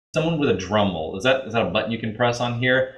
Someone with a drum roll. Is that a button you can press on here?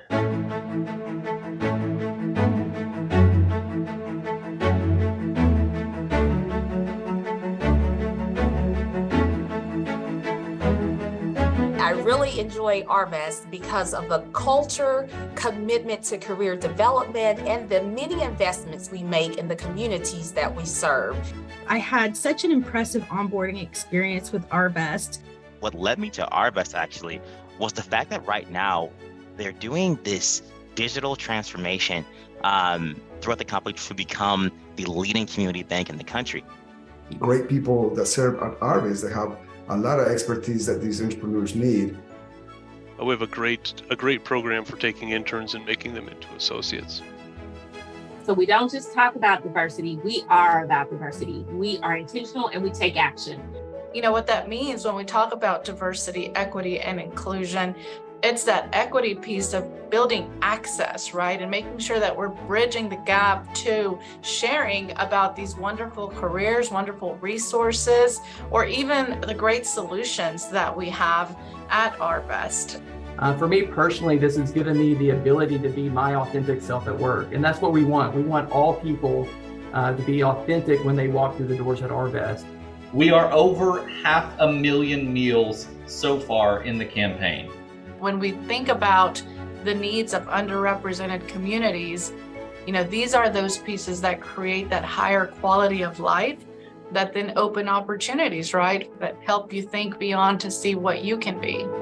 I really enjoy Arvest because of the culture, commitment to career development, and the many investments we make in the communities that we serve. I had such an impressive onboarding experience with Arvest. What led me to Arvest actually was the fact that right now they're doing this digital transformation throughout the company to become the leading community bank in the country. Great people that serve at Arvest, they have a lot of expertise that these entrepreneurs need. We have a great program for taking interns and making them into associates. So we don't just talk about diversity, we are about diversity. We are intentional and we take action. You know what that means when we talk about diversity, equity, and inclusion, it's that equity piece of building access, right? And making sure that we're bridging the gap to sharing about these wonderful careers, wonderful resources, or even the great solutions that we have at Arvest. For me personally, this has given me the ability to be my authentic self at work. And that's what we want. We want all people to be authentic when they walk through the doors at Arvest. We are over 500,000 meals so far in the campaign. When we think about the needs of underrepresented communities, you know, these are those pieces that create that higher quality of life that then open opportunities, right? That help you think beyond to see what you can be.